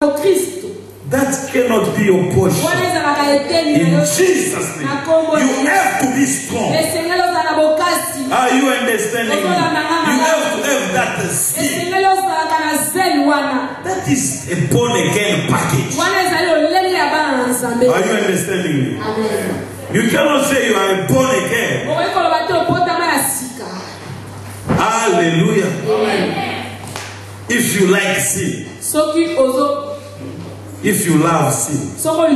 That cannot be your portion. In Jesus' name, you have to be strong. Are you understanding me? You have to have that seed. That is a born again package. Are you understanding me? You cannot say you are born again. Hallelujah. If you like sin, if you love sin,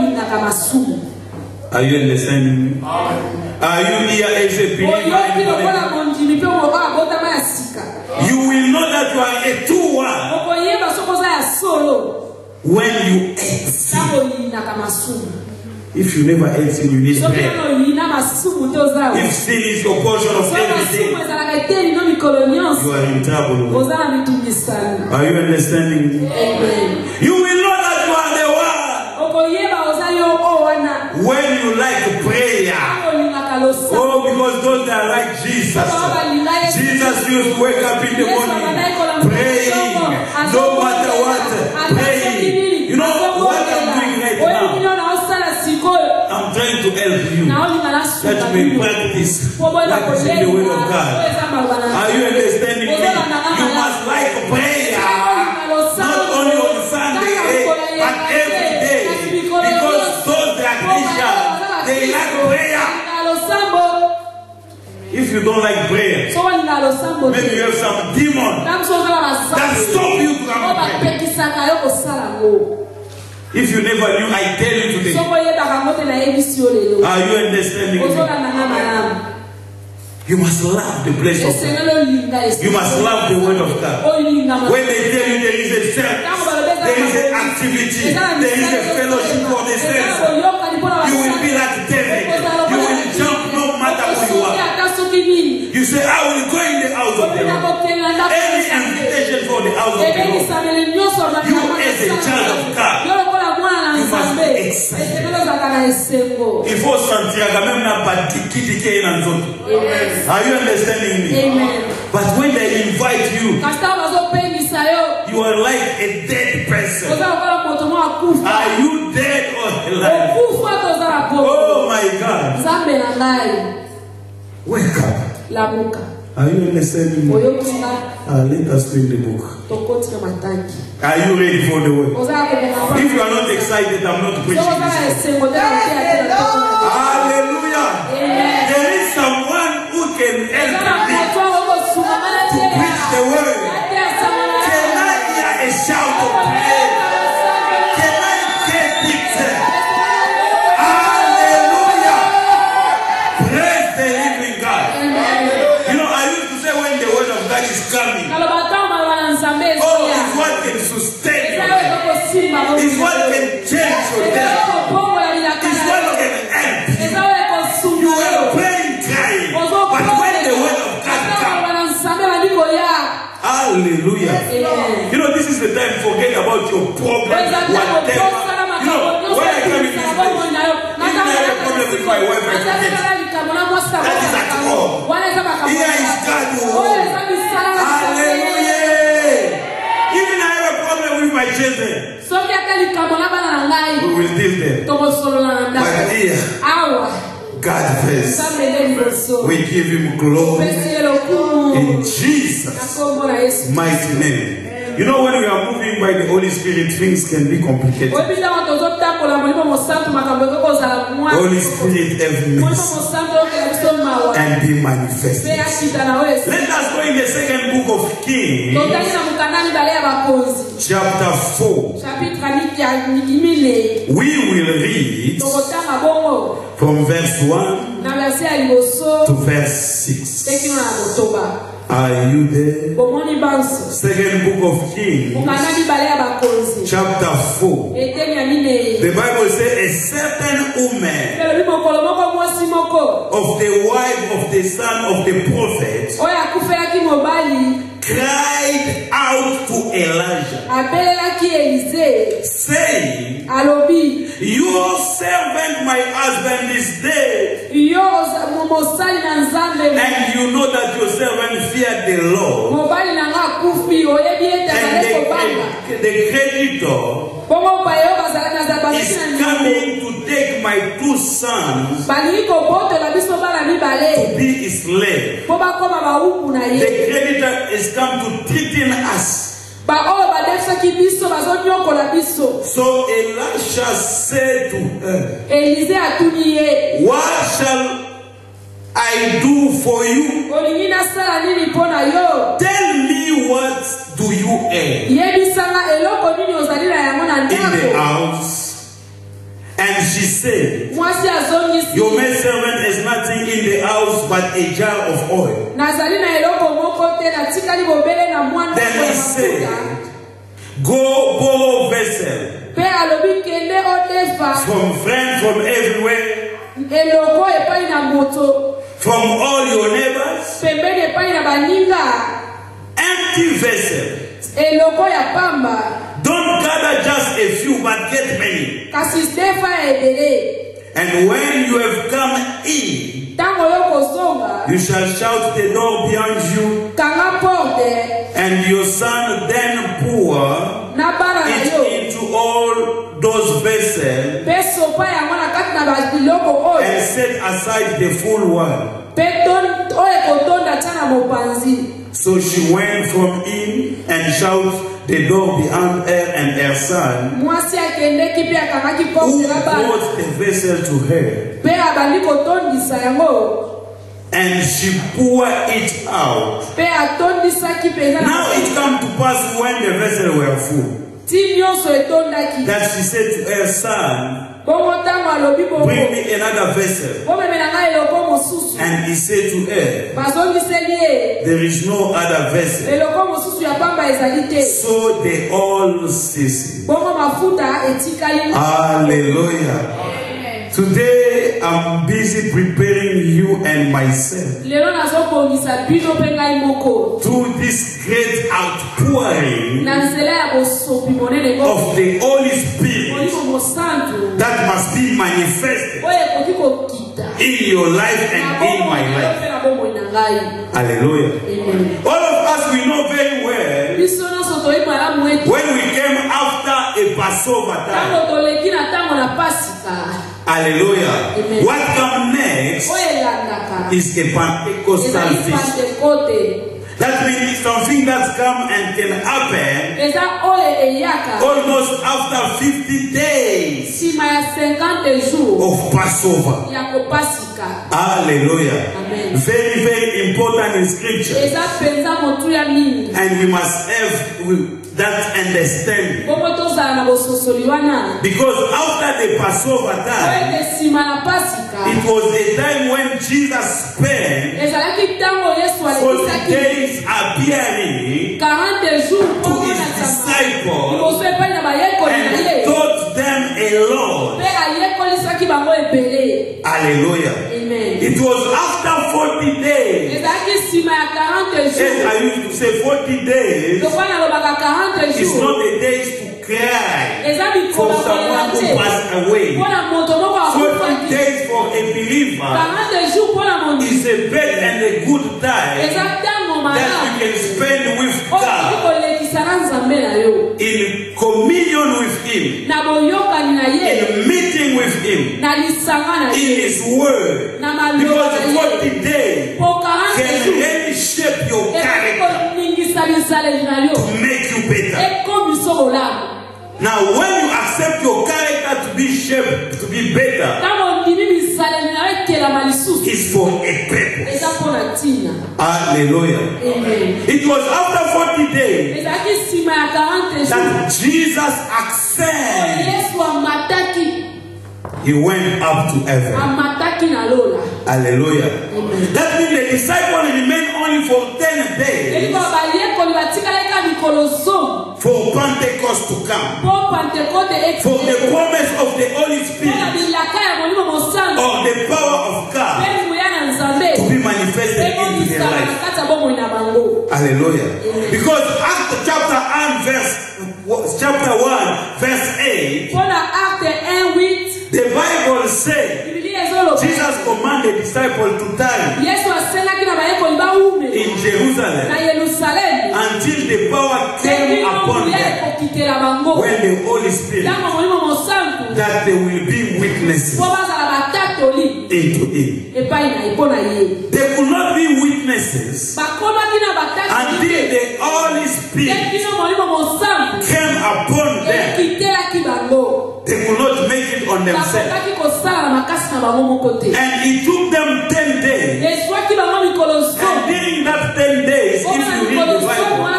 are you understanding me? Are you here as a believer? You will know that you are a true one when you ate sin. If you never ate sin, you need prayer. If sin is your portion of every day, you are in trouble. Are you understanding me? You will know that you are the one when you like prayer. Oh, because those that like Jesus. Jesus used to wake up in the morning praying, no matter what, praying. You know what I'm doing right now? I'm trying to help you that you may practice what is in the Word of God. Are you understanding me? You must like prayer, not only on Sunday, but every day. Because those that are Christians, they like prayer. If you don't like prayer, maybe you have some demon that stop you from praying. If you never knew, I tell you today. Are you understanding me? You must love the place of God. You must love the Word of God. When they tell you there is a service, there is an activity, there is a fellowship for the saints, you will be like David. You will jump no matter who you are. You say, I will go in the house of the Lord. Any invitation for the house of the Lord, you as a child of God, you must be excited. Il faut sentir quand même na batikiti ke na nzoto. Are you understanding me? Amen. But when they invite you, you are like a dead person. Are you dead or alive? Oh my God. Wake up. Are you understanding me? Let us read the book. Are you ready for the word? If you are not excited, I'm not preaching this. Hallelujah. There is someone who can help me to preach the word. Can I hear a shout of praise? Can I get it? Hallelujah. Praise the living God. You know, I used to say when the word of God is coming, oh, it's what can sustain you. It's what can change your death. It's what can help you. You were praying, crying, but when the word of God comes, hallelujah. You know, this is the time to forget about your problem, whatever. You know, when I come in this place, even I have a problem with my wife, I forget. That is at home. Here is God. Hallelujah. Even I have a problem with my children. We will deal them. But here, God first. We give him glory in Jesus' mighty name. You know, when we are moving by the Holy Spirit, things can be complicated. Holy Spirit have mercy and be manifested. Let us go in the second book of Kings, chapter 4. We will read from verse 1 to verse 6. Are you there? Second book of Kings, chapter 4. The Bible says a certain woman of the wife of the son of the prophet cried out to Elijah, saying, your servant, my husband, is dead. And you know that your servant feared the Lord. And the the creditor is coming to take my 2 sons to be his slave. The creditor is come to threaten us. So Elisha said to her, what shall I do for you? Tell me, what do you earn in the house? And she said, your maidservant has nothing in the house but a jar of oil. Then he said, go borrow vessel from friends from everywhere, from all your neighbors, empty vessel. Don't gather just a few, but get many. And when you have come in, you shall shout the door behind you, and your son then pour it into all those vessels, and set aside the full one. So she went from in and shouted the door behind her and her son, who brought the vessel to her. And she poured it out. Now it came to pass when the vessels were full, that she said to her son, bring me another vessel. And he said to her, there is no other vessel. So they all ceased. Hallelujah. Today I'm busy preparing you and myself to this great outpouring of the Holy Spirit that must be manifested in your life and in my life. Hallelujah. Amen. All of us, we know very well when we came after a Passover time. Hallelujah. Amen. What comes next is a Pentecostal feast. That means something that's come and can happen almost after 50 days of Passover. Hallelujah. Amen. Very, very important in scripture. And we must have that understanding. Because after the Passover time, it was a time when Jesus spent 40 days appearing to his disciples and taught them a lot. Hallelujah. Amen. It was after 40 days. Yes, I used to say 40 days. It's not the days to cry for someone who passed away. 40 days for a believer is a bad and a good time that you can spend with God, in communion with Him, in meeting with Him, in His Word. Because 40 days can really shape your character to make you better. Now, when you accept your character to be shaped, to be better, it's for a purpose. Hallelujah. Amen. It was after 40 days that Jesus accepted. He went up to heaven. Hallelujah. Amen. That means the disciples remained only for 10 days for Pentecost to come. For the promise of the Holy Spirit or the power of God to be manifested into their life. Hallelujah. Amen. Because Acts chapter 1 verse 8, the Bible says Jesus commanded the disciples to tarry in Jerusalem until the power came upon them. when the Holy Spirit, that there will be witnesses into him. There could not be witnesses until the Holy Spirit came upon them. They could not make it on themselves. And it took them 10 days. And during that 10 days, if you read the Bible,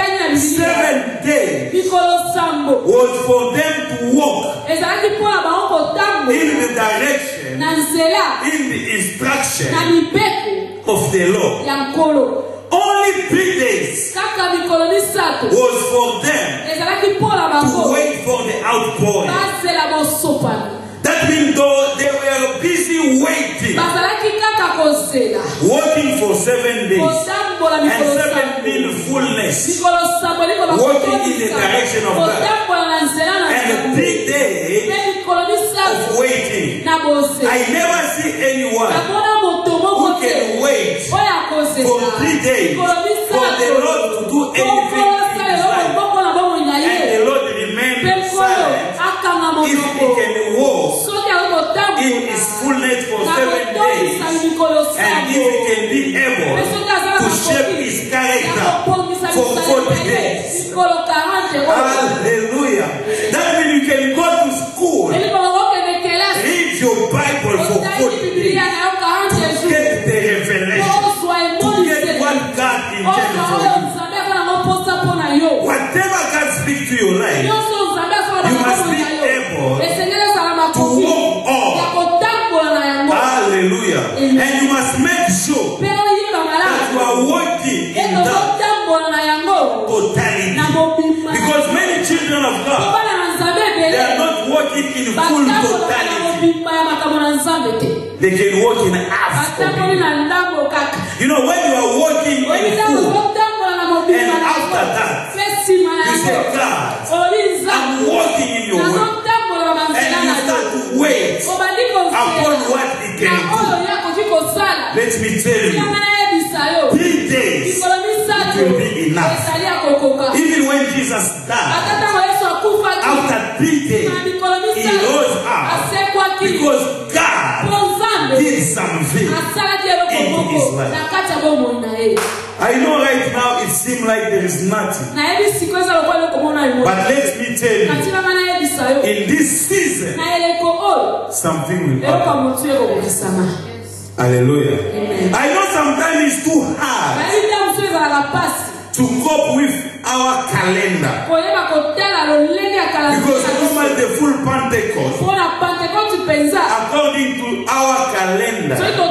7 days was for them to walk in the direction, in the instruction of the Lord. Only 3 days was for them to wait for the outpouring. That means though they were busy waiting, working for 7 days, and 7 mean fullness, working in the direction of God, and 3 days of waiting. I never see anyone who can wait for 3 days for the Lord to do anything in his life, and the Lord remained silent. If he can walk in his fullness for 7 days, and if he can be able to shape his character for 40 days. Hallelujah. That means you can go to school, read your Bible for 40 days, to get the revelation, to get what God intended for you. Whatever God speaks to your life, you must be able to walk on. Hallelujah. And you must make sure that you are walking in that totality. Because many children of God, they are not walking in full totality. They can walk in half totality. You know, when you are walking in full, and after that, you say, God, I'm walking in your way. And you start to wait upon what he can do. Let me tell you, 3 days will be enough. Even when Jesus died, after 3 days, he rose up because God did something in his life. I know right now it seems like there is nothing. But let me tell you, in this season, something will happen. Hallelujah. Amen. I know sometimes it's too hard to cope with our calendar. Because normally the full Pentecost, according to our calendar,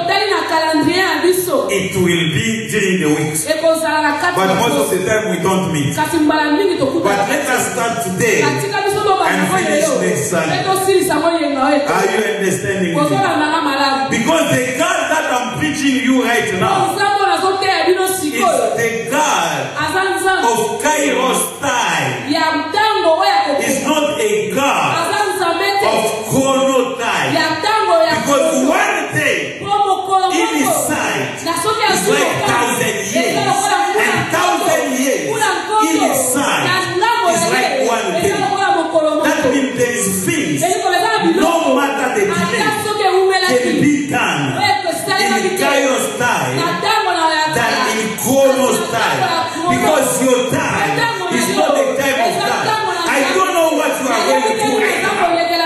it will be during the weeks. But most of the time we don't meet. But let us start today and finish next Sunday. Are you understanding me? Because the God that I'm preaching you right now is the God of Kairos time. It's not a God of chrono time. Because one day in his sight is like 1,000 years. And 1,000 years in his sight is like 1 day. That means there is things, no matter the delay, can be done in Kairos time than in Chronos time. Because your time is not the time of God. I don't know what you are going to do right now.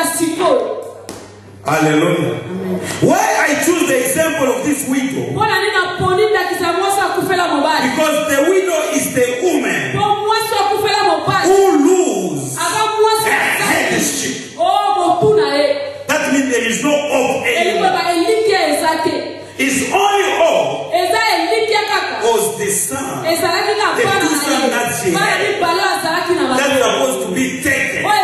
Hallelujah. Why I choose the example of this widow? Because the widow is the woman who loses her headship. That means there is no hope anymore. It's only hope was the son, the two sons that she had, that were supposed to be taken to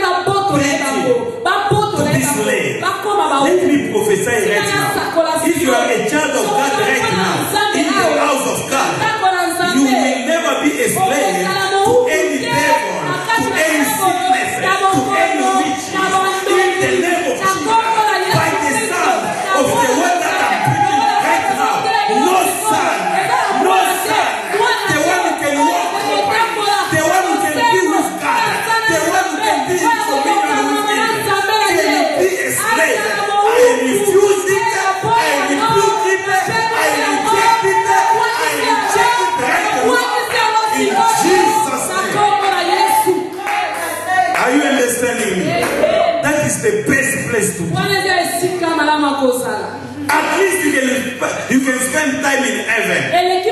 this land. Let me prophesy right now. If you are a child of God right now, in the house of God, you will never be a slave to any devil, to any sickness, to any witch. In the name of Jesus, by the sound of the word that I'm preaching right now, no son, the one who can walk, the one who can be with God, understanding me? That is the best place to be. At least you can spend time in heaven.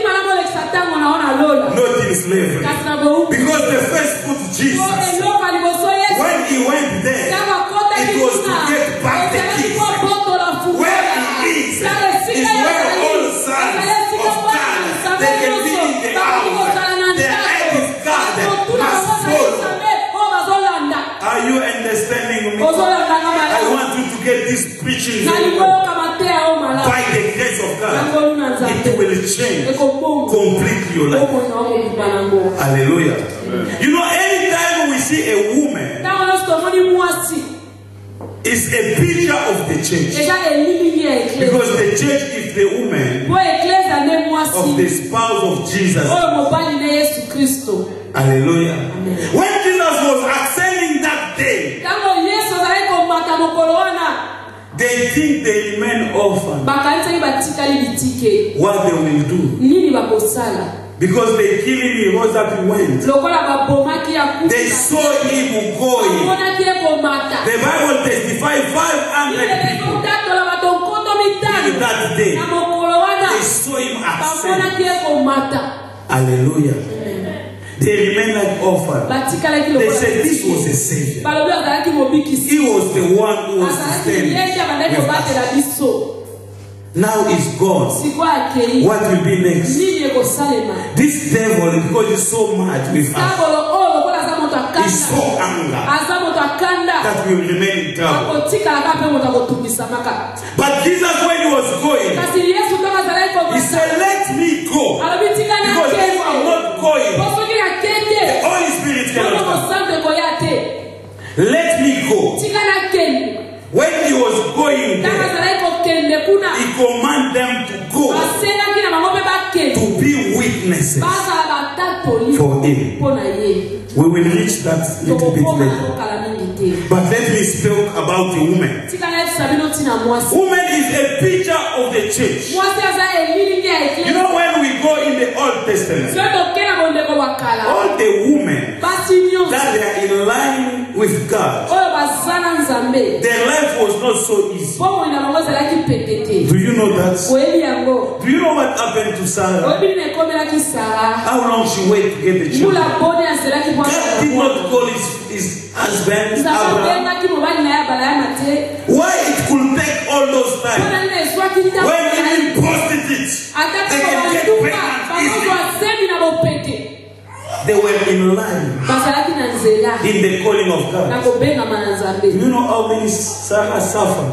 Not in slavery. Because the first put Jesus. When he went there, it was to get back the keys. Where he is where all sons of God, they can be in the house. The head is God must follow. Are you understanding me? I want you to get this preaching by the grace of God. It will change completely your life. Hallelujah. You know, anytime we see a woman, it's a picture of the church. Because the church is the woman of the spouse of Jesus. Hallelujah. When Jesus was ascending that day, they think they remain orphan. What they will do? Because they killed him, he rose up and went. They saw him going. The Bible testifies 500 people in that day. They saw him ascend. Hallelujah. They remain like orphans. They said this was a savior. He was the one who was standing with us. Now it's gone. What will be next? This devil, because he's so mad with us, he's so angry that we will remain in trouble. But Jesus, when he was going, he said, let me go. Because if I'm not going, the Holy Spirit cannot come. Let me go. When he was going there, he commanded them to go to be witnesses for him. We will reach that little bit later. But let me speak about the woman. Woman is a picture of the church. You know, when we go in the Old Testament, all the women that they are in line with God, their life was not so easy. Do you know that? Do you know what happened to Sarah? How long she waited to get the children? God did not call his husband Abraham. Why it could take all those times? When even prostitutes, they can get pregnant easily. They were in line in the calling of God. Do you know how many Sarah suffered?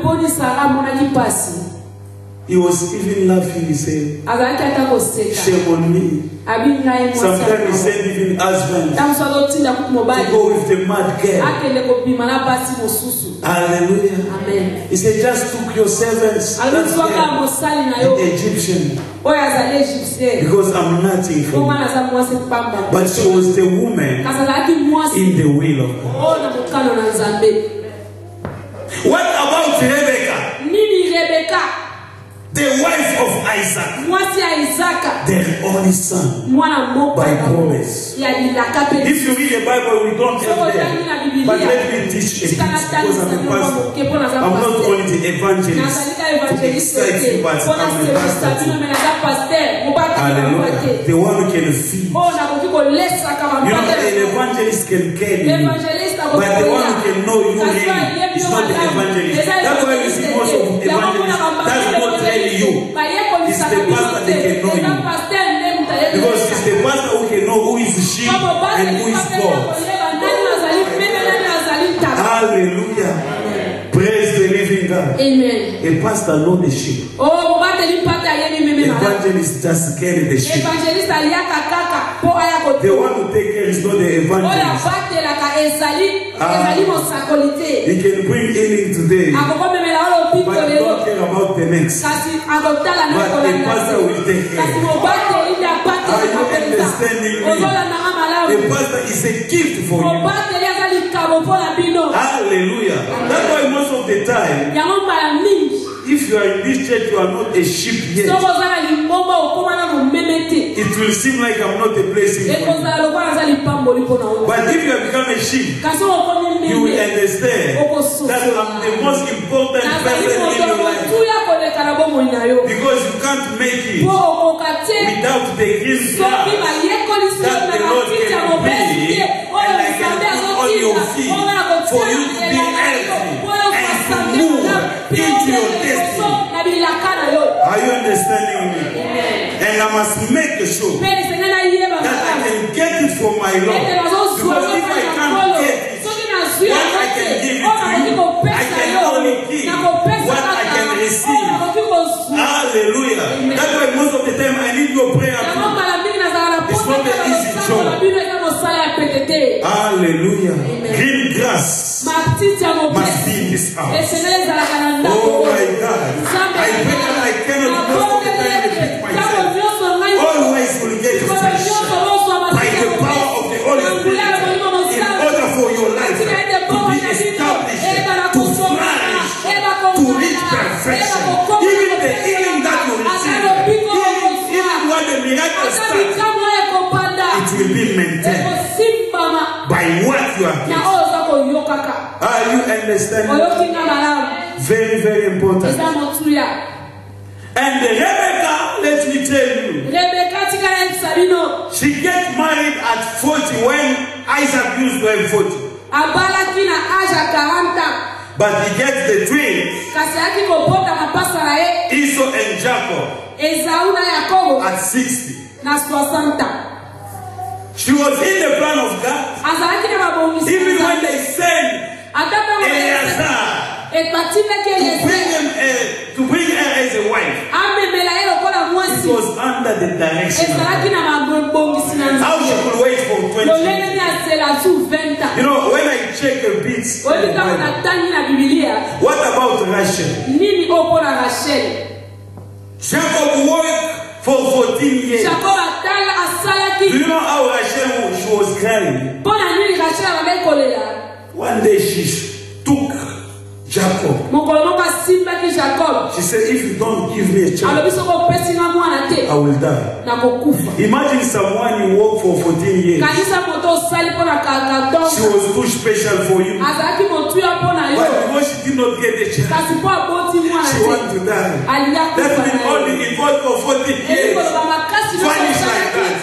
He was even laughing. He said, shame on me. Sometimes he said even husband to go with the mad girl. Hallelujah. Amen. He said, just took your servants, the Egyptian, because I'm nothing for you. But she was the woman in the will of God. What about Rebecca? The wife of Isaac, their only son, by promise. If you read the Bible, we don't have that. But let me teach it because I'm a pastor. I'm not only the evangelist to excite you, but I'm a pastor too. Hallelujah. The one who can feed. You know, an evangelist can care you, but the one who can know you really is not the evangelist. That's why you see most of evangelists does not tell you. It's the pastor that can know you. Because it's the pastor who can know who is the sheep and who is God. Hallelujah. Praise the living God. Amen. A pastor knows the sheep. Evangelist just carry the sheep. The one who take care is not the evangelist. He can bring healing today, but he don't care about the next. But the pastor will take care. Are you understanding me? The pastor is a gift for you. Hallelujah. That's why most of the time, if you are in this church, you are not a sheep yet. it will seem like I'm not a blessing for you. But if you have become a sheep, you will understand that I'm the most important person in your life. Because you can't make it without the green grass that the Lord can be, and I can put on your feet for you to be healthy and to move into your destiny. Are you understanding me? And I must make sure that I can get it from my Lord. Because if I can't get it, what I can give it to you, I can only give what I can receive. Hallelujah. That's why most of the time I need your prayer. It's not an easy job. Hallelujah. Green grass must be in this house. Oh my God. I pray that I cannot most of the time repeat myself. Always will get fresh by the power of the Holy Spirit in order for your life to be established, to flourish, to reach perfection. Even the healing that you receive, even when the miracle starts, it will be maintained by what you are getting. Are you understanding? Very, very important. And Rebecca, let me tell you, she gets married at 40 when Isaac used to have 40. But he gets the twins, Esau and Jacob, at 60. She was in the plan of God. Even when they sent Eleazar to bring her as a wife, it was under the direction of God. How she could wait for 20 years. You know, when I check a bit, what about Rachel? Jacob worked for 14 years. Do you know how Rachel was crying? One day she took Jacob. She said, if you don't give me a child, I will die. Imagine someone you work for 14 years. She was too special for you. But because she did not get a child, she wanted to die. That means only in God for 14 years. Vanished like that.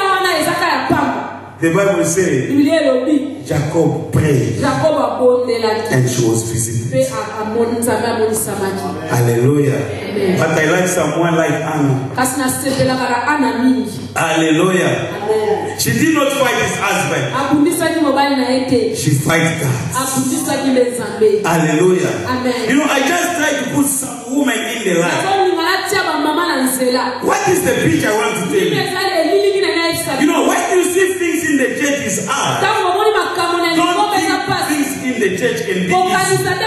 The Bible says Jacob prayed and she was visible. Hallelujah. Amen. But I like someone like Anna. Hallelujah. Amen. She did not fight his husband. She fight God. Hallelujah. Amen. You know, I just try to put some women in the life. What is the picture I want to tell you? You know, when you see things in the church is hard, don't think things in the church can be easy.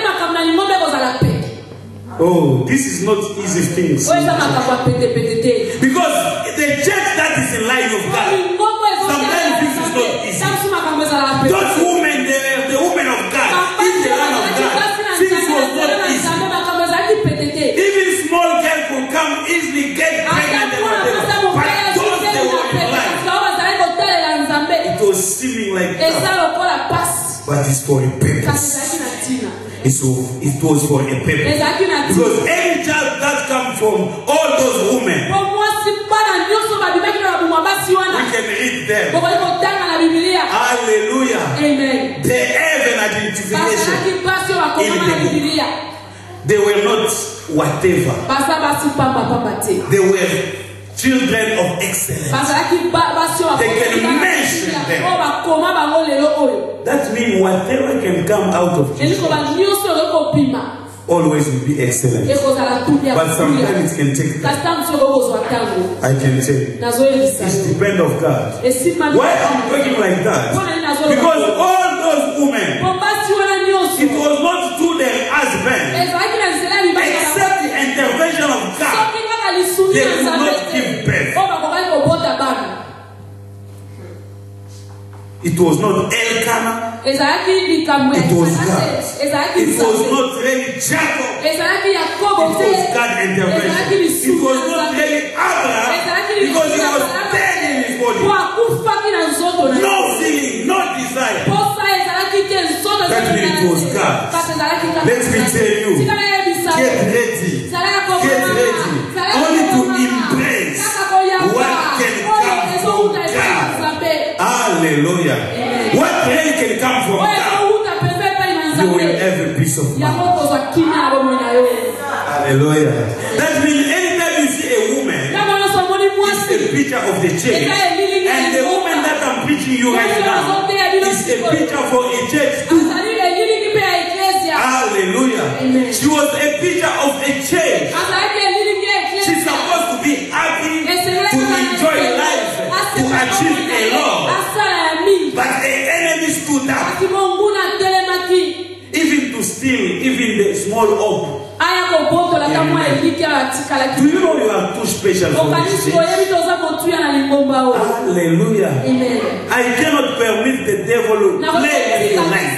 Oh, this is not easy things. Because the church that is in line of God, sometimes this is not easy. Those women, the women of God, in the line of God, things was not easy. Even small girls could come easily, get pregnant and whatever. But those they were in line. It was seeming like that. But it's for a purpose. It was for a purpose. Because any child that comes from all those women, we can read them. Hallelujah. Amen. They have an identification in them. They were not whatever. They were children of excellence. They can mention them. That means whatever can come out of Jesus always will be excellent. But sometimes it can take time. I can tell you. It depends on God. Why I'm talking like that? Because all those women, it was not to their husband, except the intervention of God. They could not give birth. It was not Elkanah It was God. It was not really Jacob. It was God intervention. It was not really Abraham because he was dead in his body. No feeling, no desire. That means it was God. Let me tell you, get ready. Get ready. Only to embrace what can come from God. Hallelujah. What really can come from God? You will have a peace of mind. Hallelujah. That means anytime you see a woman, it's a picture of the church. And the woman that I'm preaching you right now is a picture for a church too. Hallelujah. Amen. She was a picture of a church. She's supposed to be happy, to enjoy life, to achieve a law. But the enemy stood up. Even to steal, even the small hope. Do you know you are too special for this church? Hallelujah. Amen. I cannot permit the devil to play with your life.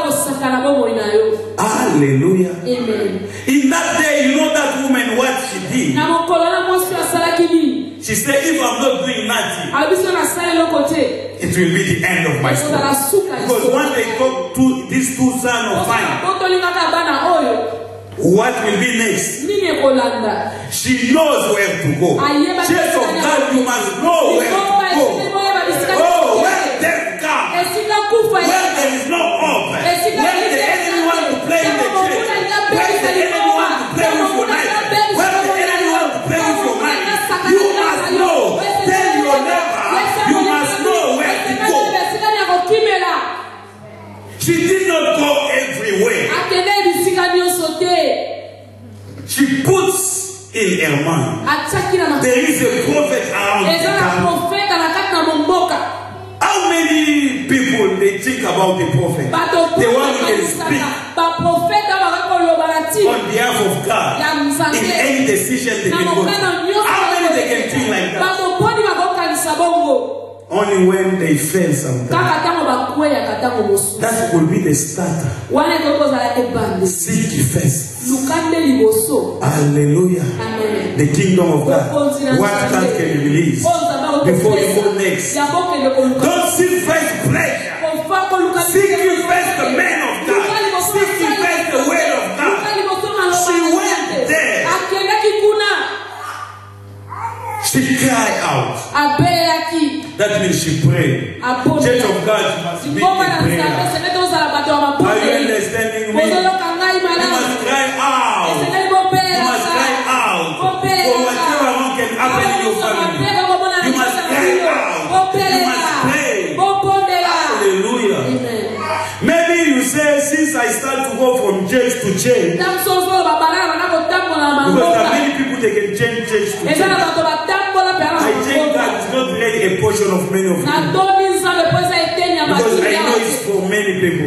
Hallelujah. Amen. In that day, you know that woman, what she did? She said, if I'm not doing nothing, it will be the end of my story. Because once they talk to these two sons of mine, what will be next? She knows where to go. Church of God, you must know where to go. Oh, where death comes, where there is no hope, where the enemy wants to play in the church, where the enemy wants to play with your life, where the enemy wants to play with your mind, you must know. Tell your neighbor, you must know where to go. She did not go everywhere. She puts in her mind, there is a prophet around the town. How many people they think about the prophet? The one who can speak on behalf of God in any decision they can go. How many they can think like that? Only when they fail sometimes. That will be the starter. Seek first. Hallelujah. Amen. The kingdom of God. What God can release before you go next. Don't seek first pleasure. Seek first the man of God. Seek first the word of God. She went there. She cried out. That means she prayed. Church of God must be in prayer. Are you understanding me? You must cry out. You must cry out for whatever can happen in your family. You must cry out. You must pray. Hallelujah. Maybe you say, since I start to go from church to church, because there are many people they can change church to church. I think that is not really a portion of many of you. Because I know it's for many people.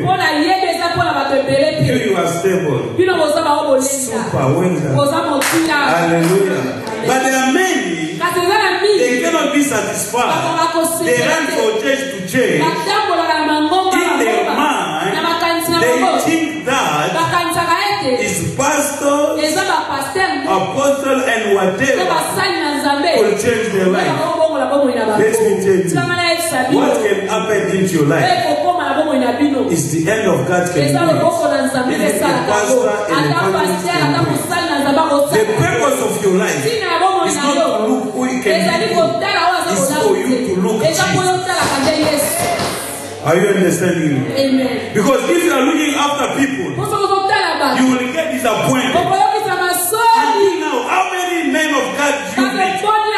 You are stable. Super, hallelujah. But there are many, they cannot be satisfied. They run from church to church. In their mind, they think that is pastor, apostle, and whatever will change their life. Let me tell you, what can happen into your life is the end of God's kingdom. Even the pastor and evangelist can do it. The purpose of your life is not to look who you can be. It's for you to look at Jesus. Are you understanding me? Amen. Because if you are looking after people, you will get disappointed. And now, how many men of God do you meet?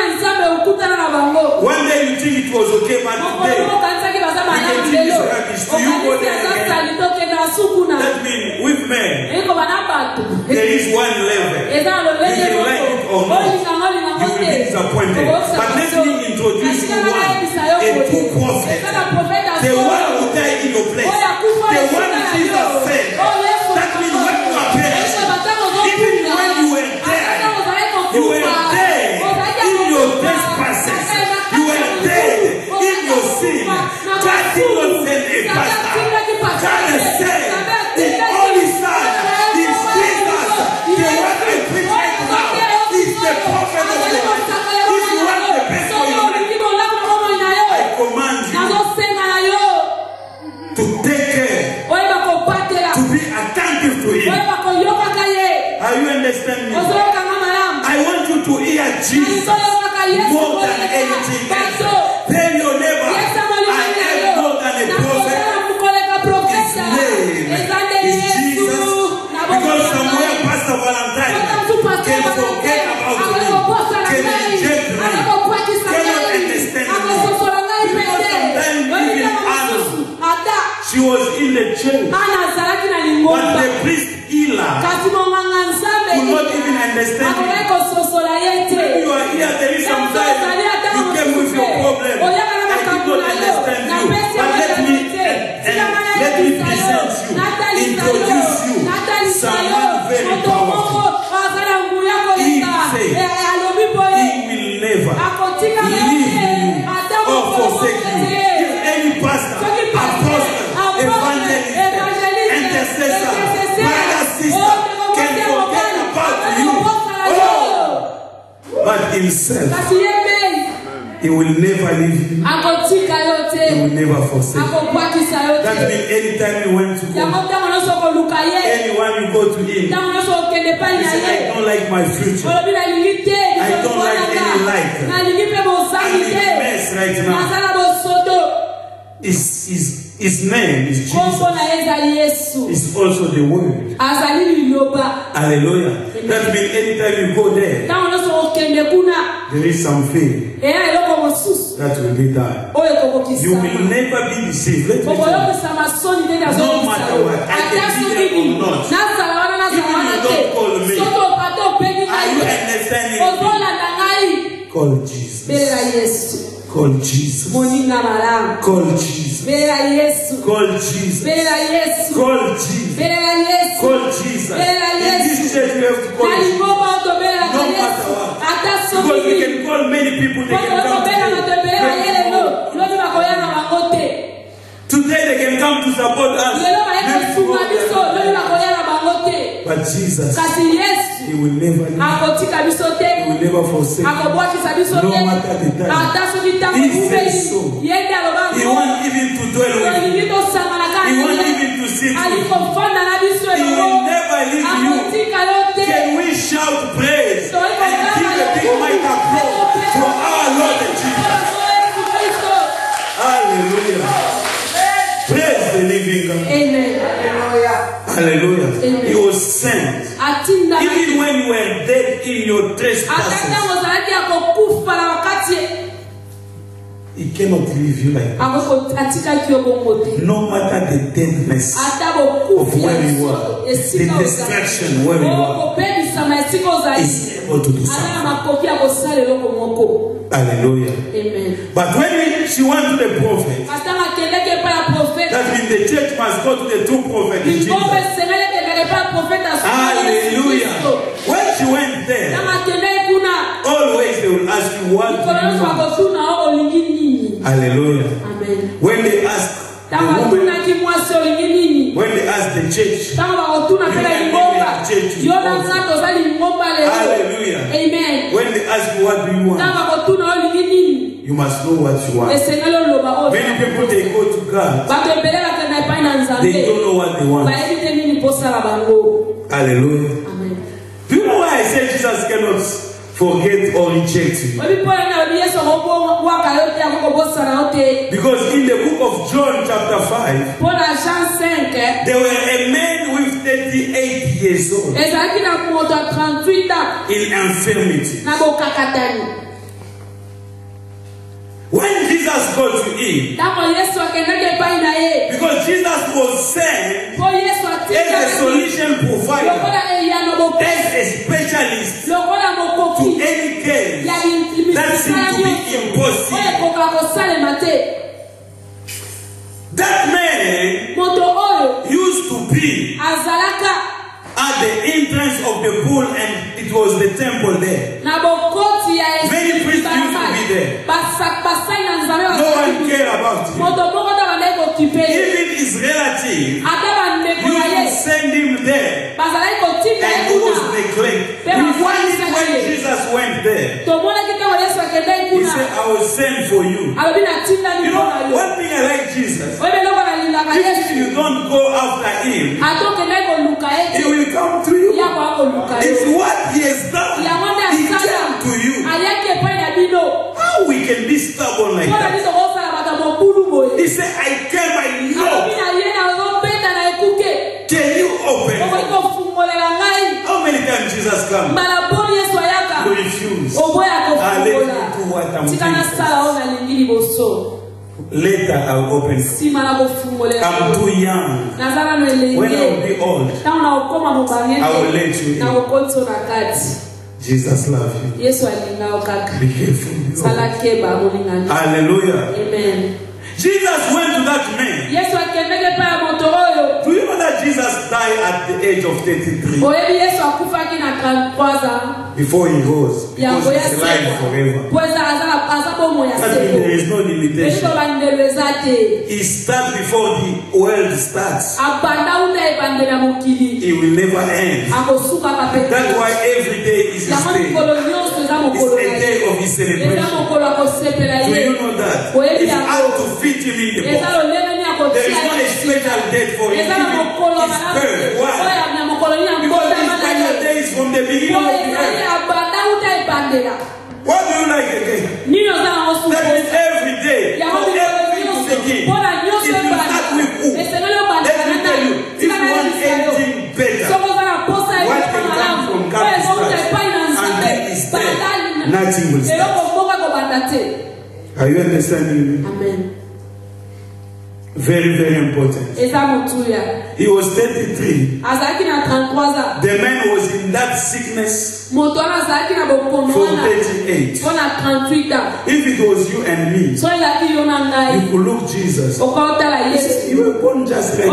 One day you think it was okay, but today you can think it's rubbish. Do you go there again? That means with men, there is one level. You can like it or not, you will be disappointed. But let me introduce you one, a true prophet. The one who died in your place. The one Jesus said. That means when you are there, even when you were there, you were there in your trespasses. You were there in your sin. God did not send a pastor. understand me. I want you to hear Jesus more than anything else. Tell your neighbor, I am more than a prophet. His name is Jesus. Because somewhere Pastor Valentine can forget about me, can reject me, cannot understand me. Because sometimes even Anna, she was in the church, but the priest Eli could not even understand me. When you are here, there is some time you came with your problem. I did not understand you. But let me present you, introduce you, someone very powerful. He said, he will never leave you or forsake you. If any pastor, apostle, evangelist, intercessor, brother, sister can forget about you, but himself, he will never leave you. He will never forsake you. That means anytime you went to go, anyone you go to him, he said, I don't like my future. I don't like any life. I'm in a mess right now. His name is Jesus. It's also the word. Hallelujah. That means anytime you go there, there is some fear that will be done. You will never be deceived. Let me tell you. No matter what, I can be there or not. Even you don't call me. Are you understanding me? Call Jesus. Call Jesus. Call Jesus. Call Jesus. Call Jesus. Call Jesus. In this church we have to call Jesus. No matter what. Because we can call many people, they can come today they can come to support us. But Jesus, he will never leave. He will never forsake. No matter the time. He says so. He wants even to dwell with you. He wants even to sit with you. He will never leave you. Can we shout praise and give a big mic applause for our Lord and Jesus? Hallelujah. Praise the living God. Amen. Hallelujah. Amen. He was sent. Even when you were dead in your trespasses, he cannot leave you like that. No matter the deadness of where you are, the destruction where you are, is able to do something. Hallelujah. Amen. But when she went to the prophet, that means the church must go to the true prophet, Jesus. Hallelujah. When she went there, always they will ask you what do you want. Hallelujah. Amen. When they ask the woman, when they ask the church, hallelujah. Amen. When they ask you what do you want, you must know what you want. Many people, they go to God, they don't know what they want. Hallelujah. Amen. Do you know why I say Jesus cannot forget or reject you? Because in the book of John chapter 5, there were a man with 38 years old in infirmity. When Jesus got to him, because Jesus was sent as a solution provider, as a specialist to any case that seemed to be impossible. That man used to be at the entrance of the pool, and it was the temple there. Many priests used to be there. No one cared about him. Even his relative used to send him there, and he was neglected. When Jesus went there, he said, I will send for you. You know, one thing I like Jesus, if you don't go after him, he will come to you. It's what he has done. He came to you. How we can be stubborn like that? He said, I came, I know. Can you open? How many times Jesus come? You refuse. Let me do what I'm doing. Later I'll open it. I'm too young. When I'll be old, I will let you in. Jesus loves you. Be careful. Hallelujah. Amen. Jesus went to that man. Do you know that Jesus died at the age of 33? Before he rose. Because he's alive forever. That means there is no limitation. He starts before the world starts. He will never end. That's why every day is his day. It's a day of his celebration. Do you know that? It's how to fit him in the box. There is not a special date for him. It's perfect. Why? Because these special days from the beginning of the earth. What do you like again? That is every day. For everything to begin. It will start with who? Let me tell you. If you want anything better, what can come from God is start. Until it's there, nothing will start. Are you understanding me? Amen. Very, very important. He was 33. The man was in that sickness for 38. If it was you and me, you could look Jesus. You were born just right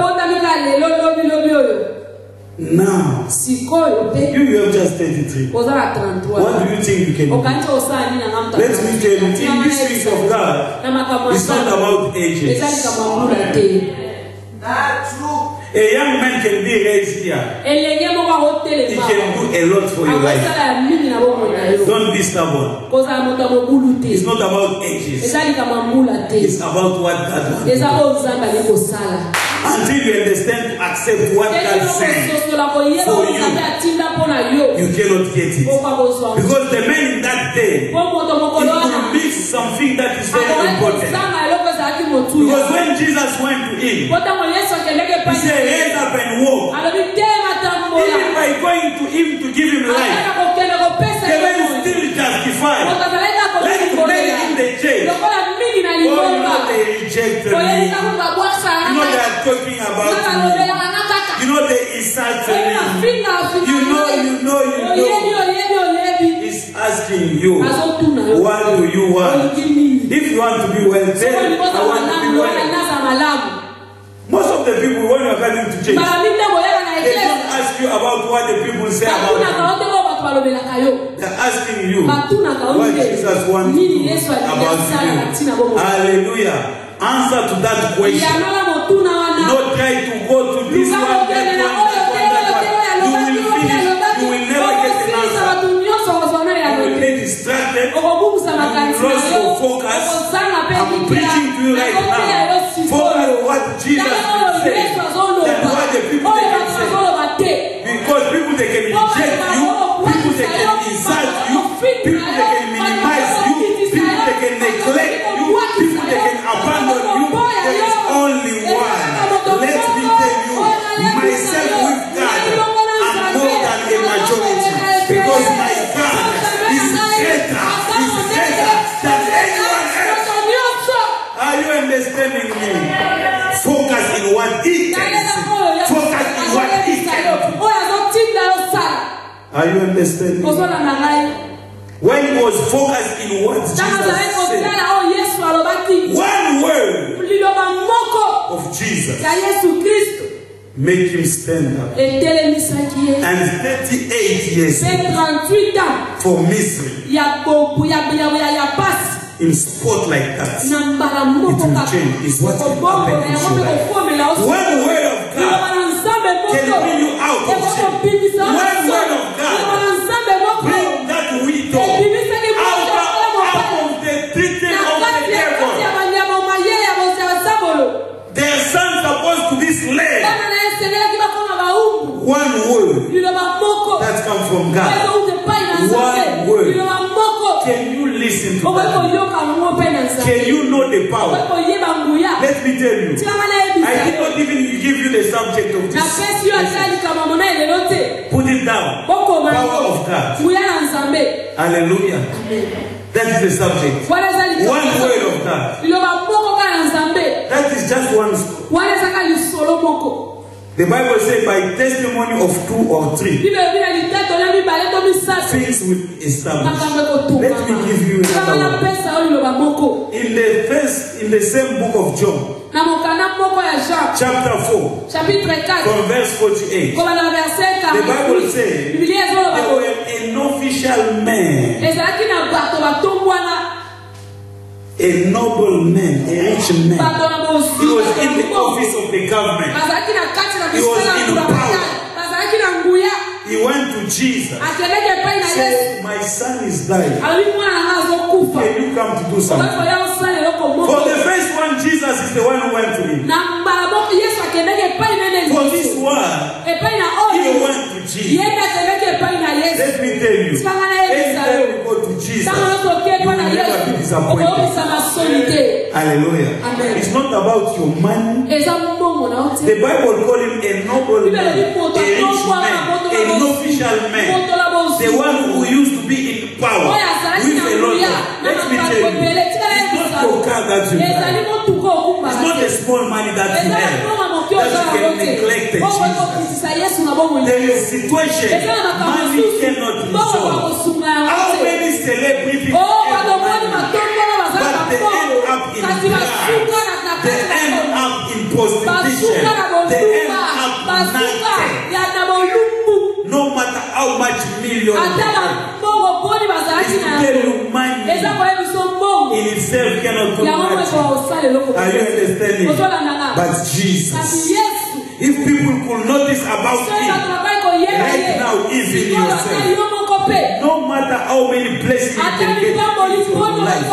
now. You have just 33. What do you think you can do? Let me tell you, in this things of God, it's not about ages. A young man can be raised here. He can do a lot for your life. Don't be stubborn. It's not about ages. It's about what God wants. Until you understand to accept what God says for you, you cannot get it. Because the man in that day, he could miss something that is very important. Because when Jesus went to him, he said, raise up and walk. Even by going to him to give him life, the man is still justified. Let him lay in the jail. Oh, you know they rejected me. You know they are talking about me. You know they insulted me. You know. He's asking you, what do you want? If you want to be well, then I want to be well. Most of the people, when you are coming to church, they don't ask you about what the people say about you. They're asking you what Jesus wants to do about you. Hallelujah. Answer to that question. Not try to go to this one, that one. You will finish. You will never get an answer. You will be distracted. You will lose your focus. I'm preaching to you right now. Focus on what Jesus says and what the people they can say. Because people they can reject you, people they can insult you, people they can minimize you, people they can neglect you, people they can abandon you. There is only one. Let me tell you, myself with God, I'm more than a majority. Because my God is greater than anyone else. Are you understanding me? Focus in what he can do. Focus in what he can do. Are you understanding? When he was focused in what Jesus said, one word of Jesus make him stand up. And 38 years for misery. In sport like that, it will change. It's what will happen in your life. One word of God can bring you out of sin. One word of God bring that widow out of the treatment of the devil. Their sons supposed to be slain. One word from God. One word. Can you listen to that? Can you know the power? Let me tell you. I did not even give you the subject of this. Put it down. Power of God. Hallelujah. That is the subject. One word of God. That is just one. The Bible says by testimony of 2 or 3 things will establish. Let me give you another one. In the same book of John, chapter 4, from verse 48, the Bible says there were an official man, a noble man, a rich man. He was in the office of the government. He was in power. He went to Jesus. Said, my son is dying. Can you come to do something? For the first one, Jesus is the one who went to him. For this one, he went to Jesus. Let me tell you, anytime you go to Jesus, you will never be disappointed. Hallelujah. Amen. It's not about your money. The Bible called him a noble man, a rich man, an official man, the one who used to be in power with a lot of. Let me tell you, it's not your car that you have. It's not the small money that you have that you can neglect it. There is a situation money cannot resolve. How many celebrities have money, but they end up in drugs, they end up in prostitution, they end up naked. No matter how much millions they have, it's to tell you money in itself cannot do much. Are you understanding? But Jesus, if people could notice about him right now, even yourself, no matter how many blessings you can get in your life,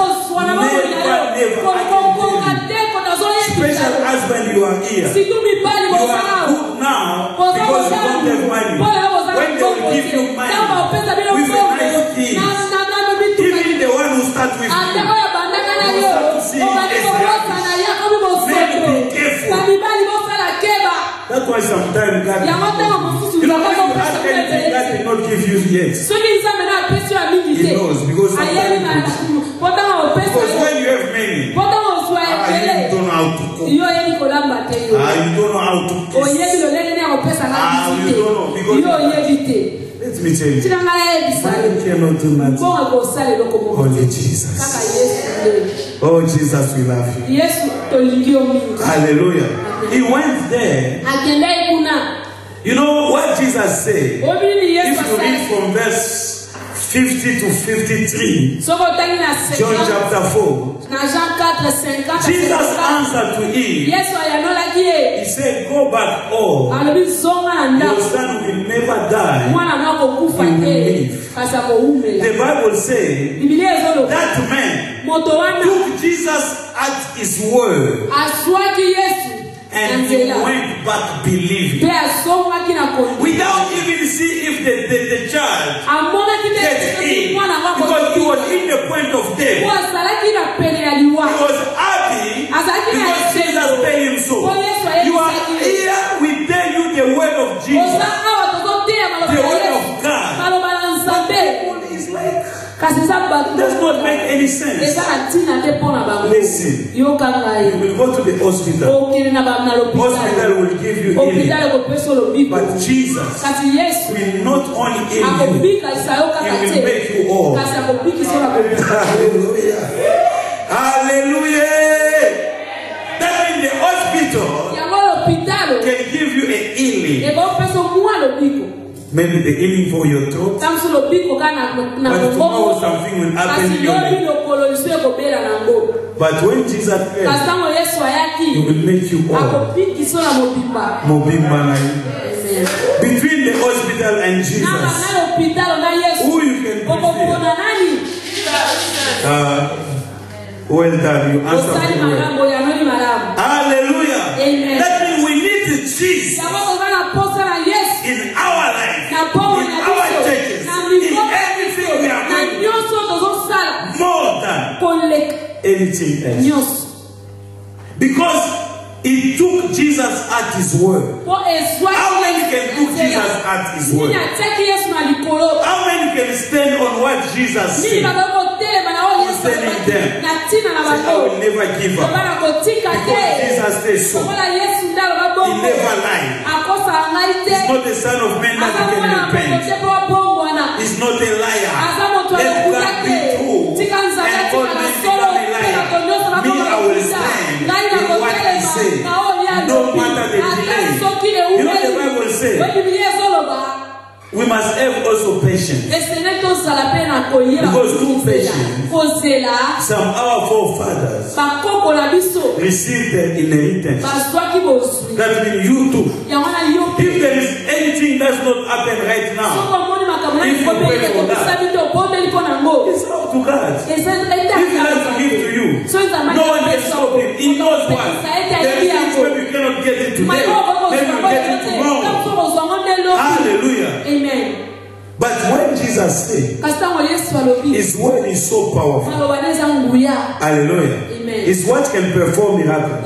special husband, you are here. You are good now because you don't have money. When they will give you money with a nice thing, even the one who starts with you, you start to see it as rubbish. Men, be careful. That's why sometimes God, you know, when you ask anything, God did not give you yet. He knows because sometimes because when you have many, you don't know how to cook. You don't know how to kiss. You don't know because let me tell you, money cannot do nothing. Only Jesus. Oh, Jesus, we love you. Hallelujah. He went there. You know what Jesus said? If you read from verse 50 to 53, John chapter 4, Jesus answered to him. He said, go back all. Your son will never die. He will live. The Bible says that man took Jesus at his word. And he went back believing. Without even seeing if the child gets in. Because he was in the point of death. He was happy because Jesus told him so. You are here, we tell you the word of Jesus. The word of God. But people is like, does not make any sense. Listen, you will go to the hospital. Hospital will give you healing. But Jesus will not only heal you, He will make you all. Hallelujah. Hallelujah. That means the hospital can give you a healing. Maybe the healing for your throat. But tomorrow something will happen in your leg. But when Jesus came, He will make you all. Between the hospital and Jesus, who you can prefer? Well done, you answered me well. Hallelujah. Amen. That means we need Jesus in our life, in our churches. anything else. Because it took Jesus at his word. How many can do Jesus at his word? How many can stand on what Jesus said? Standing there. I will never give up. Because Jesus says so. He never lied. He's not the son of man that he can repent. He's not a liar. Let God be true and God may become a liar. Me, I will stand in what he said. No matter the delay. You know what the Bible says? We must have also patience. Because through patience, some of our forefathers received the inheritance. That means you too. If there is anything that's not happening right now, if you pray for that, it's up to God. If he has to give to you, no one can stop him. He knows what. There is things where we cannot get it today. Then we get it tomorrow. Hallelujah. Amen. But when Jesus said, his word is so powerful. Hallelujah. Amen. His word can perform miracles.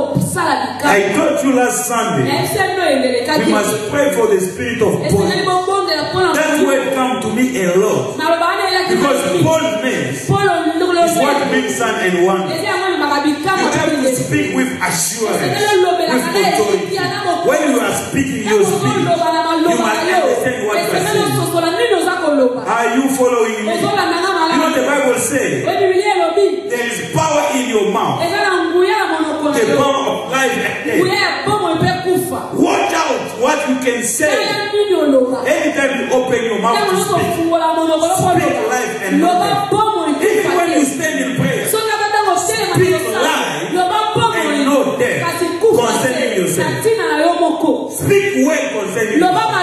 I told you last Sunday, we must pray for the spirit of boldness. That word come to me a lot. Because boldness is what means sign and wonder. You have to speak with assurance, with authority. When you are speaking your speech, you must understand what you are saying. Are you following me? You know the Bible says there is power in your mouth. The power of life and death. Watch out what you can say. Anytime you open your mouth to speak life and not death. Even when you stand in prayer, speak life and not death concerning yourself. Speak well concerning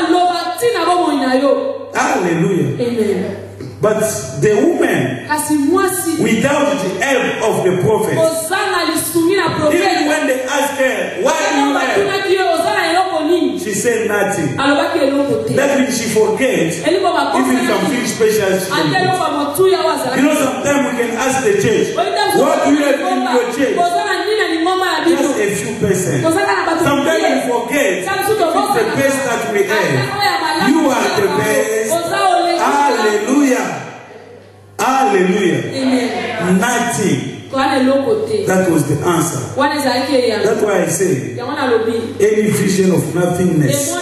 yourself. Hallelujah. Amen. But the woman, without the help of the prophet, even when they asked her, why do you help? She said nothing. That means she forgets even some things special. You know, sometimes we can ask the church, what do you have in your church? Just a few percent. Sometimes we forget it's the best that we have. You are the best. Hallelujah. Hallelujah. Amen. Nothing. That was the answer. That's why I say any vision of nothingness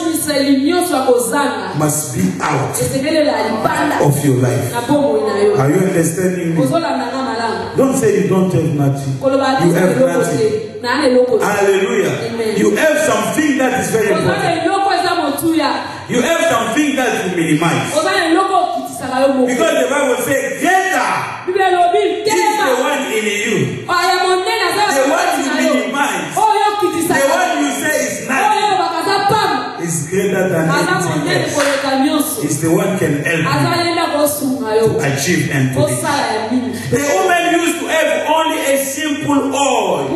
must be out of your life. Are you understanding me? Don't say you don't have nothing. You have nothing. Hallelujah. Amen. You have something that is very important. You have something that you minimize. Because the Bible says, greater is the one in you. The one you minimize. The one you say is nothing. Is greater than anything else. Is the one can help you to achieve and to be. The woman used to have only a simple oil.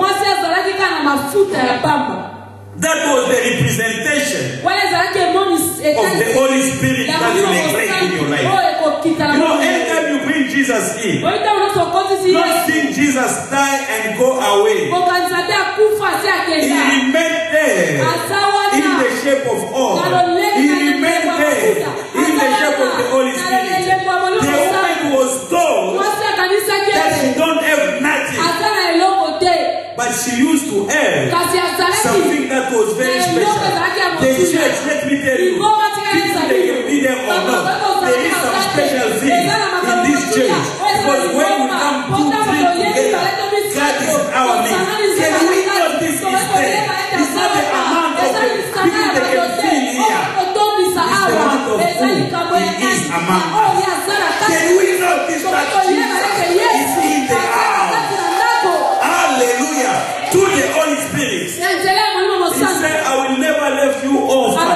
That was the representation of the Holy Spirit that you neglect in your life. You know, anytime you bring Jesus in, not seeing Jesus die and go away. He remained there in the shape of oil. He remained there in the shape of the Holy Spirit. The woman was told that she don't have nothing. But she used to have something that was very special. The church, let me tell you, if they can be there or not, there is some special thing in this church. Because when we come 2, 3 together, God is our midst. Can we know this is there? It's not the amount of the people that can feel here. It's the amount of who He is among us. Can we notice that Jesus is in the house? Hallelujah. To the Holy Spirit. He said, I will never leave you orphan.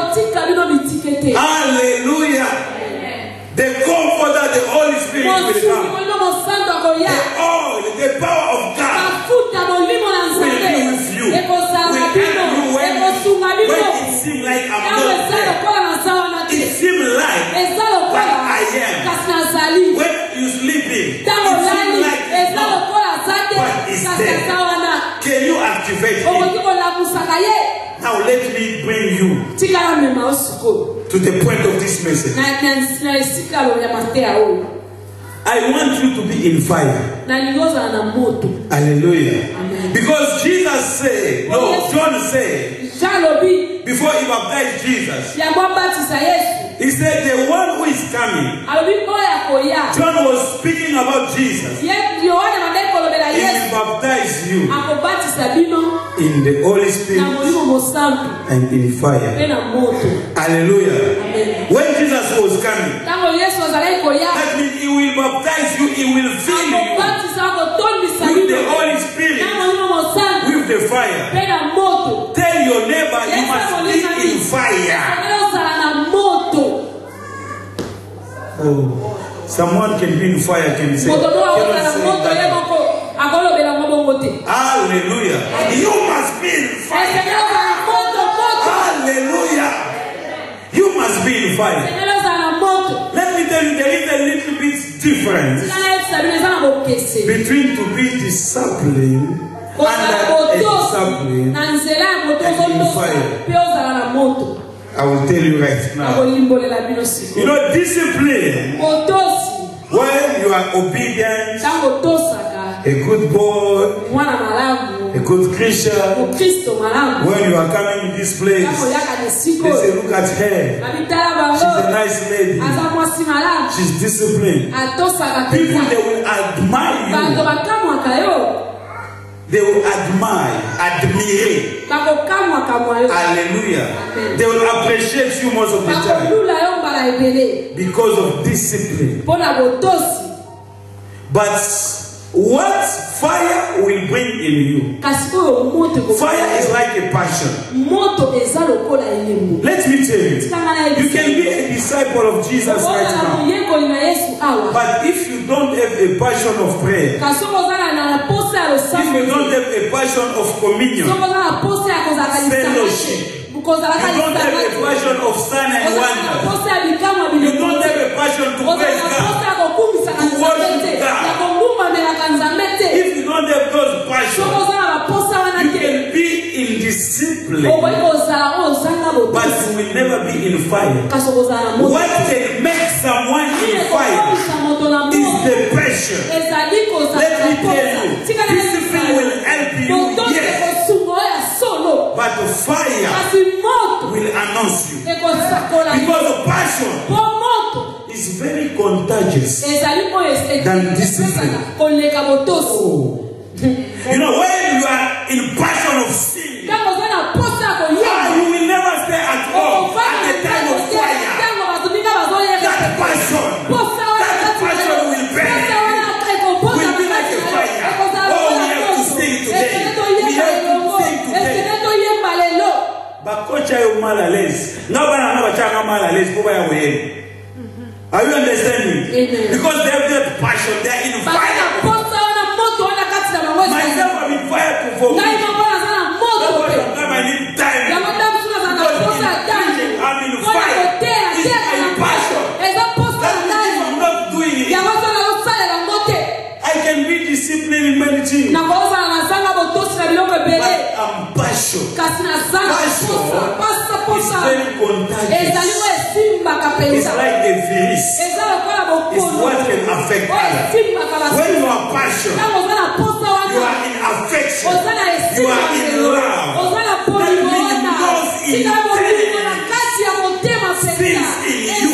Hallelujah. The comforter, the Holy Spirit will come. The oil, the power of God to the point of this message. I want you to be in fire. Hallelujah. Amen. Because Jesus said, no, John said, before he baptized Jesus, he said, the one who is coming. John was speaking about Jesus. He will baptize you in the Holy Spirit and in fire. Hallelujah. Amen. When Jesus was coming, that means he will baptize you, he will fill you with the Holy Spirit, with the fire. Tell your neighbor you must be in fire. Oh, someone can be in fire, can say. Hallelujah. You must be in fire. Hallelujah. You must be in fire. Let me tell you, there is a little bit difference between to be disciplined under a discipline and in fire. I will tell you right now. You know, discipline, when you are obedient, a good boy, a good Christian, when you are coming in this place, they say, look at her. She's a nice lady. She's disciplined. People, they will admire you. They will admire. Hallelujah. Amen. They will appreciate you most of the time because of discipline. But what fire will bring in you? Fire is like a passion. Let me tell you, you can be a disciple of Jesus right now, but if you don't have a passion of prayer, if you don't have a passion of communion, fellowship, you don't have a passion of sign and wonder, you don't have a passion to praise God, to worship God. If you don't have those passions, you can be in discipline, but you will never be in fire. What can make someone in fire is the passion. Let me tell you, discipline will help you, yes, but the fire will announce you. Because the passion is very contagious than discipline. Oh. You know, when you are in passion of sin, you will never stay at home at the time of fire. That passion will burn you. Will be like a fire. Oh, we have to sing today. We have to sing today. Are you understanding? Because they have that passion, they are in fire. Myself, I'm in fire to forgive. I need time. Because I'm in fire. It's my passion. That means if I'm not doing it, I can be disciplined in many things. But I'm passion. Passion is very contagious. It's like a virus. It's what can affect others. When you are passionate, you are in affection, you are in love. That means God's intelligence in you.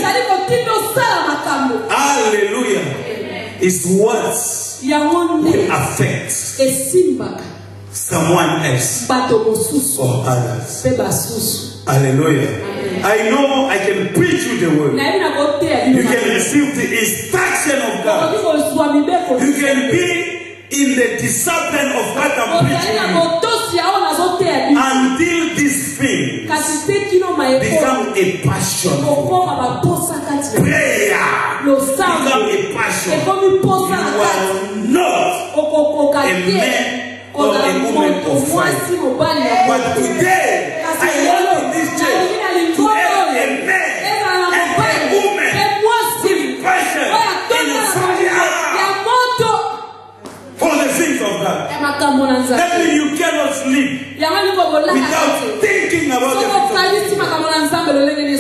Hallelujah. It's what will affect someone else or others. Hallelujah. I know I can preach you the word. You can receive the instruction of God. You can be in the discipline of what I'm preaching until this thing become a passion. Prayer become a passion. You are not a man or a woman of fire. But today, I want in this church to have a man and a woman with passion in fire for the things of God. That means you cannot sleep without thinking about the things of God.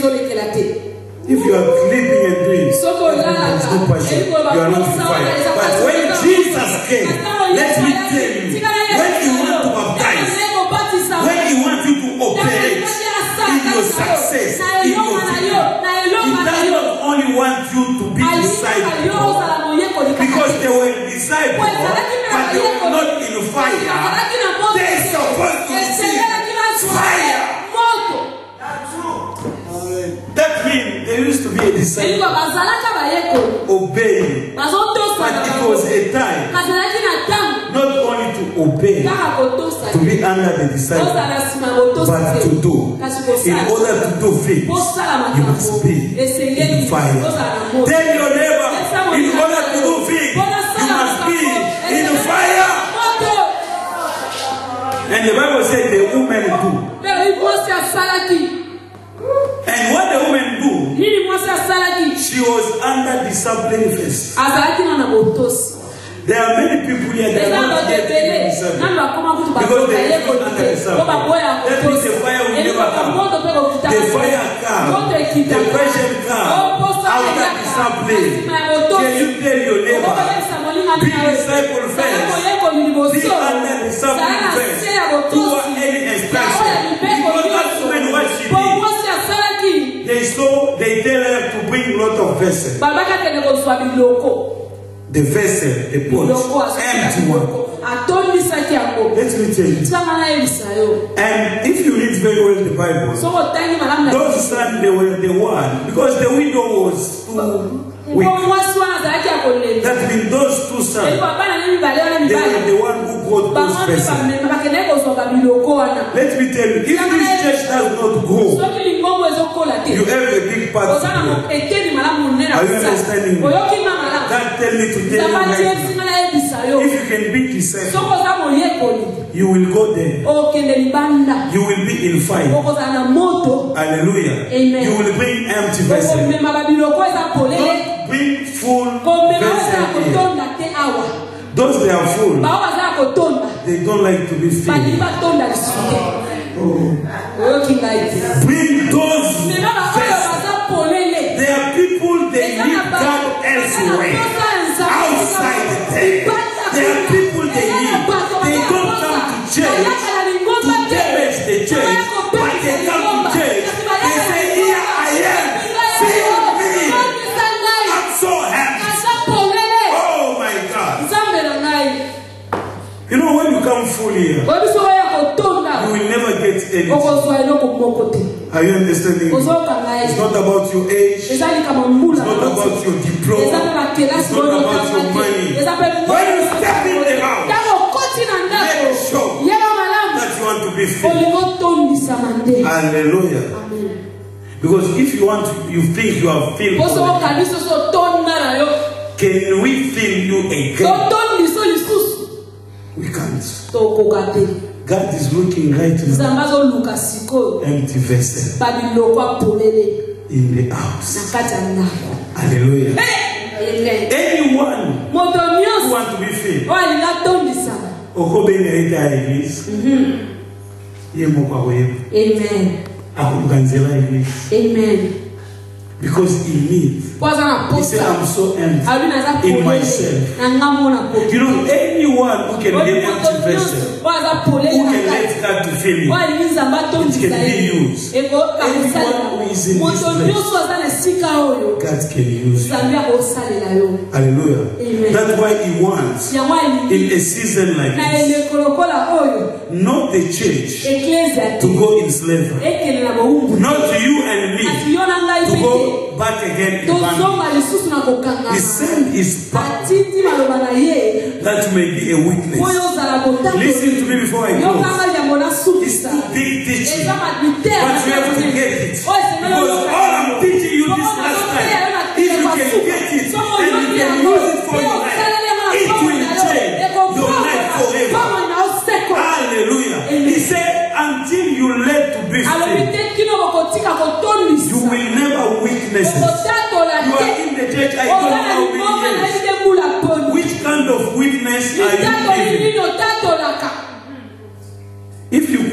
you are sleeping and doing, there is no passion. You are not fire. But when Jesus came, let me tell you, when you want to baptize, when you want you to operate in your success, in your kingdom, he does not only want you to be disciples, because they were disciples, but they were not in fire. They are supposed to receive fire. That means there used to be a disciple obeying, but it was a time not only to obey, to be under the disciple, but to do. In order to do things, you must be in fire. Tell your neighbor, in order to do things, you must be in fire. And the Bible said the woman do. And what the woman do, she was under discipline first. There are many people here that are not yet in discipline because they are not under discipline. That means the fire will never come. The fire comes, the pressure comes after discipline. Can you tell your neighbor, be disciple first, be under discipline first, do any instruction? Because that's when what she did. They tell her to bring a lot of vessels. The vessel, the pot, empty one. Let me tell you. And if you read very well the Bible, those sons, they were the one, because the widow was too weak. That means those two sons, they were the one who got those vessels. Let me tell you, if this church does not grow, you have a big part to play. Are you understanding me? That tell me to tell you right now. If you can be disciple, you will go there. You will be in fire. Hallelujah. Amen. You will bring empty vessels. Don't bring full vessels here. Those that are full, they don't like to be filled. Bring those vessels. There are people, they need God elsewhere, outside the tent. There are people they need. They don't come to church to damage the church, but they come to church. They say, here I am, fill me. I'm so happy. Oh my God. You know, when you come full here, you will never get anything. Are you understanding? It's not about your age. It's not about your diploma. It's not about your money. When you step in the house, make sure that you want to be filled. Hallelujah. Because if you want to, you think you are filled, can we fill you again? We can't. God is looking right now. Empty vessel in the house. Hallelujah. Anyone who wants to be filled, Amen. Amen. Because he needs. He said, I'm so empty in myself. You know, anyone who can be empty vessel, who can let God to fill you, it can be used. Anyone who is in this place, God can use you. Hallelujah. Amen. That's why he wants, in a season like this, not the church to go in slavery. Not you and me to go back again in bondage. He sent his power that may be a witness. Listen to me before I go. It's too big teaching, but you have to get it. Because all I'm teaching you this last time, if you can get it and you can use it for your life, it will change your life forever. Hallelujah. He said, until you learn to be filled, you will never witness it. You are in the church, I don't know how many years. Which kind of witness are you giving? If you could be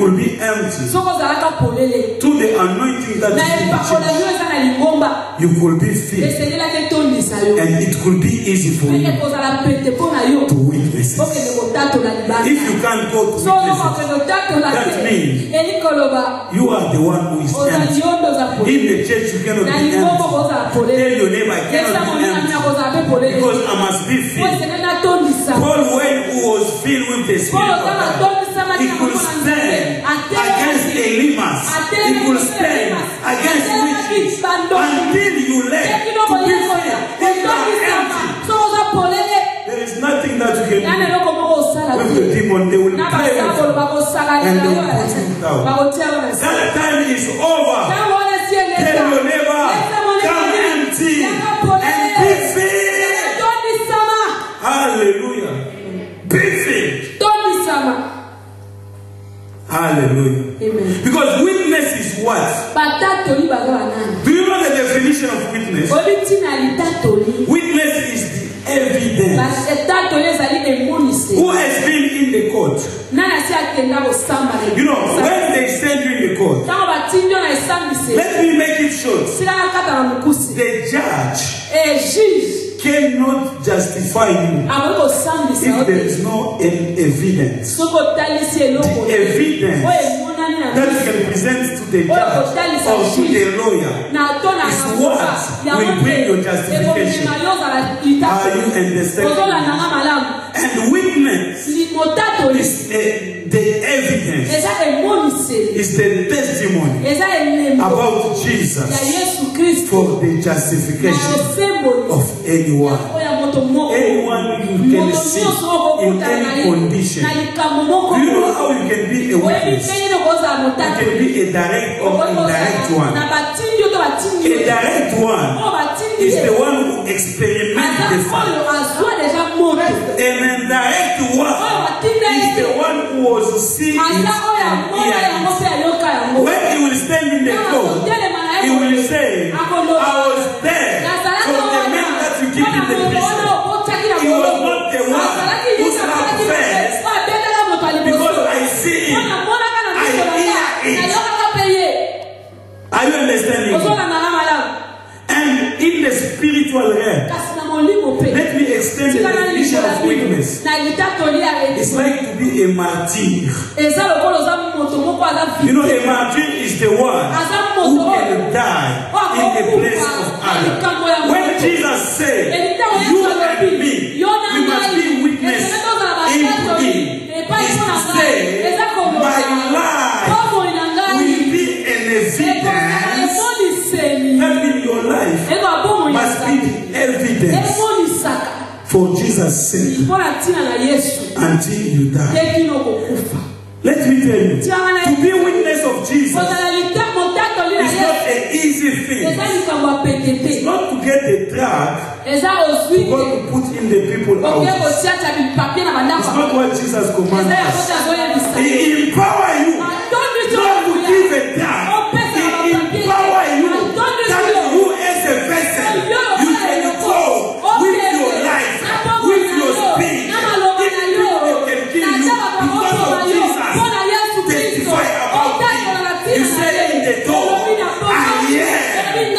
empty, to the anointing that is in the church, you could be filled, and it could be easy for you to witness. If you can't go to witness, that means you are the one who is empty. In the church, you cannot be empty. Tell your neighbor, I cannot be empty because I must be filled. Paul, when he was filled with the Spirit of God, he could stand against Elimas. He could stand against witches until you left to be filled. If you are empty, there is nothing that you can do with the demon. They will play with you and they will put you down. That time is over. Tell your neighbor, come empty and be filled. Hallelujah. Be filled. Hallelujah. Amen. Because witness is what? Do you know the definition of witness? Witness is the evidence. Who has been in the court? You know, when they send you in the court, let me make it short. The judge cannot justify you if there is no evidence. The evidence that you can present to the judge or to the lawyer is what will bring your justification. Are you understanding? And witness is the evidence, is the testimony about Jesus for the justification of anyone. Anyone you can see in any condition. Do you know how you can be a witness? You can be a direct or indirect one. A direct one is the one who experiments the fact. An indirect one is the one who was seeing it and hearing it. When he will stand in the court, he will say, I was there from the man that you keep in the prison. He was not the one who slapped first because I see him, I hear it. Are you understanding? And in the spiritual realm, let me extend the definition of witness. It's like to be a martyr. You know, a martyr is the one who can die in the place of others. When Jesus said, you and me, we must be witness into him. Is to say, my life will be an evidence. That means your life must be the evidence for Jesus' sake until you die. Let me tell you, to be witness of Jesus is not an easy thing. It's not to get a drug to put in the people out. It's not what Jesus commanded us. He empower you not to give a drug. He empower you that you as a vessel, you can go with your life, with your speed. If people can kill you because of Jesus, testify about it. You say in the door, I hear him.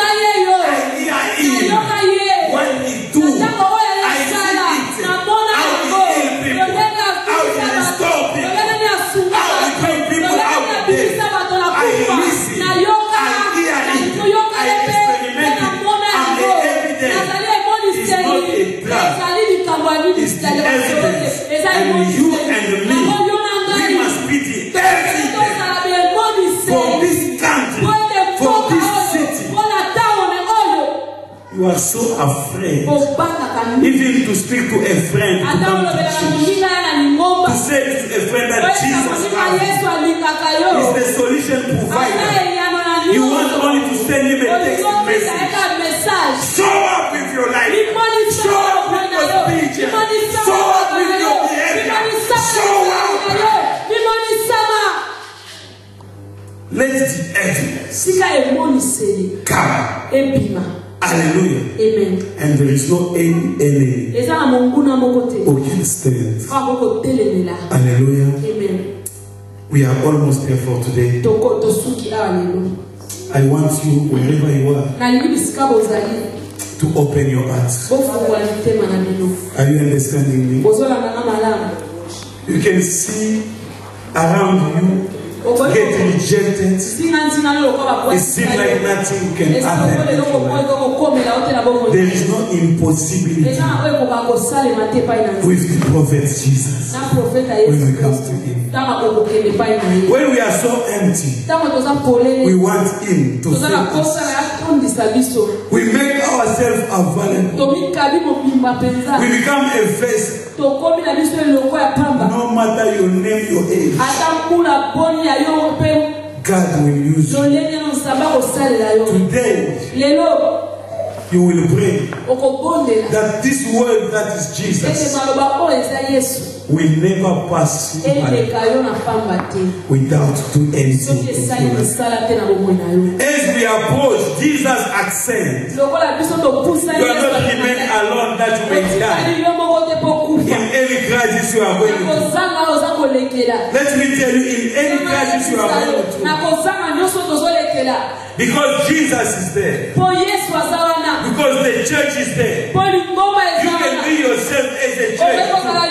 What he do, I see it. How he heal people, how he restore people, how he bring people out of there. I listen, I hear it, I experiment it. I'm the evidence. It's not a drug, it's the evidence. And you and me, we must be the evidence for this country, for this city. You are so afraid even to speak to a friend, to come to church, to say to a friend that Jesus is the solution provider. You want only to send him a text message. Show up with your life. Show up with your speech. Show up with your behavior. Show up. Let the evidence come. Hallelujah. Amen. And there is no any enemy who can stand. Hallelujah. Amen. We are almost there for today. I want you, wherever you are, to open your hearts. Are you understanding me? You can see around you get rejected. It seems like nothing can happen. There is no impossibility with the prophet Jesus when we come to him. When we are so empty, we want him to save us. We make ourselves available. We become a vessel. No matter your name, your age, God will use you. Today, you will pray that this word that is Jesus will never pass without doing anything. As we approach Jesus' ascent, you are not remain alone that you may die. In any crisis you are going through, let me tell you, in any crisis you are going through, because Jesus is there, because the church is there, you can be yourself as a church.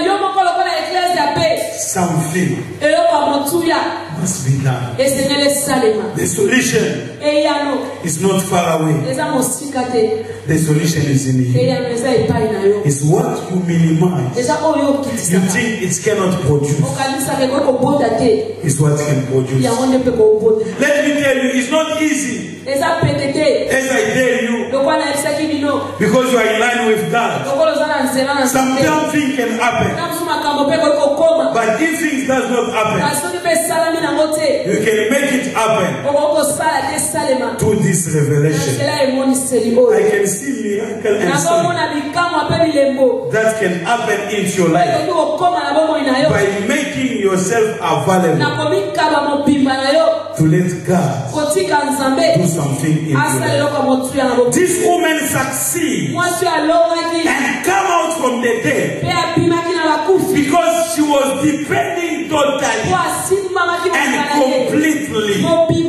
Something must be done. The solution is not far away. The solution is in here. It's what you minimize. You think it cannot produce. It's what can produce. Let me tell you, it's not easy. As I tell you, because you are in line with God, sometimes things can happen. But if things does not happen, you can make it happen to this revelation. I can see miracle and something that can happen into your life by making yourself available to let God do something in your life. This woman succeeds and come out from the dead because she was depending totally and completely.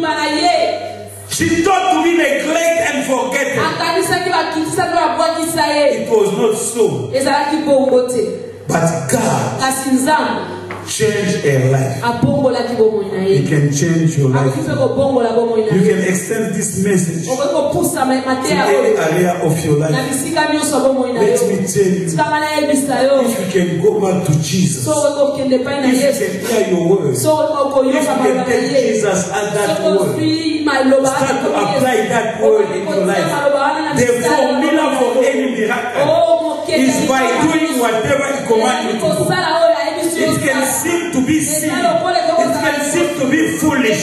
She thought to be neglected and forgotten. It was not so. But God changed her life. He can change your life. You can extend this message to any area of your life. Let me tell you, if you can go back to Jesus, if you can hear your words, if you can take Jesus at that word, start to apply that word in your life. The formula for any miracle is by doing whatever He commands you to do. It can seem to be silly. It can seem to be foolish.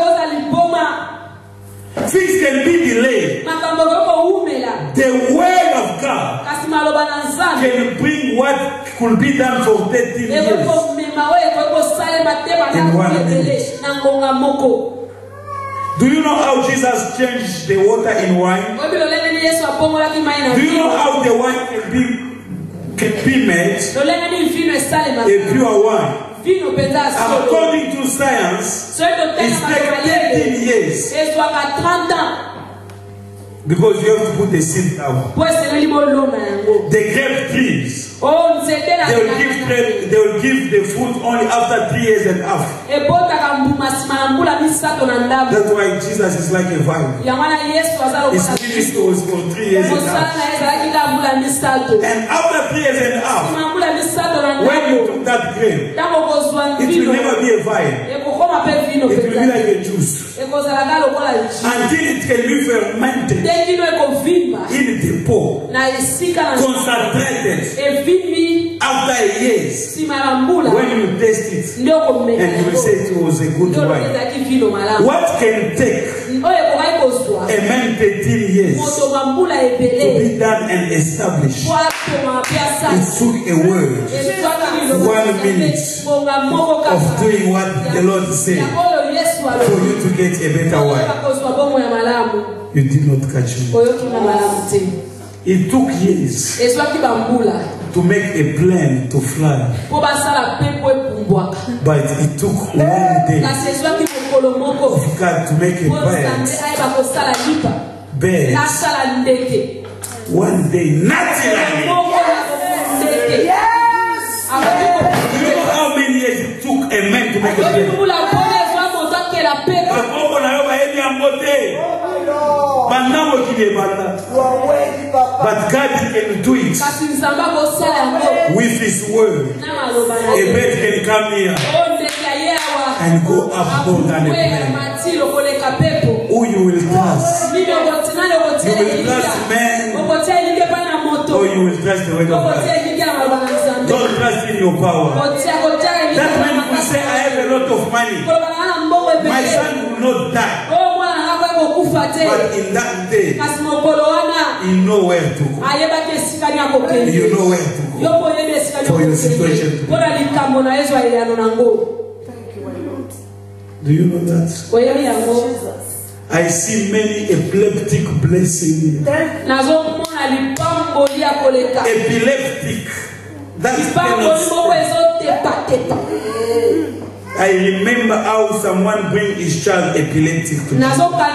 Things can be delayed. The word of God can bring what could be done for 13 years in 1 minute. Do you know how Jesus changed the water in wine? Do you know how the wine can be made? A pure wine. According to science, it's like 13 years. Because you have to put the seed down. The grape trees, they will give the fruit only after 3 years and a half. That's why Jesus is like a vine. His ministry was for 3 years and a half. And after 3 years and a half, when you took that grape, it will never be a vine. It will be like a juice. Until it can be fermented in the pot, concentrated. After years, when you taste it, and you will say it was a good wine. What can take a man 13 years to be done and established? It took a word, 1 minute of doing what the Lord said for you to get a better wine. You did not catch me. It took years to make a plane to fly. But it took 1 day for God to make a bird. 1 day, naturally. You know how many years it took a man to make a plane? But God can do it with His word. A bird can come here and go up more than a plane. Who you will trust? You will trust man, or you will trust the word of God. Don't trust in your power. That man will say, I have a lot of money. My son will not die. But in that day, you know where to go. You know where to go for your situation. Do you know that? I see many epileptic blessings here. Epileptic. That's I remember how someone bring his child epileptic to me.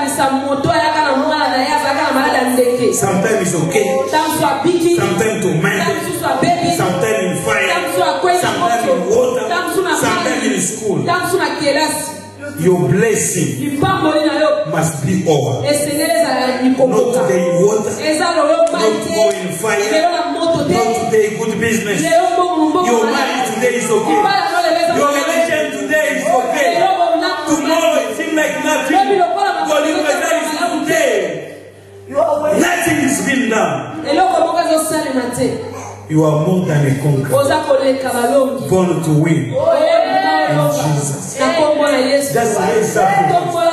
Sometimes it's okay. Sometimes to man. Sometimes in fire. Sometimes in water. Sometimes in school. Your blessing must be over. Not today in water. Not tomorrow in fire. Not today good business. Your marriage today is okay. Your relation today is okay. Tomorrow it seems like nothing. But your result is today. Nothing is being done. You are more than a conqueror. Born to win. In Jesus. Just raise up.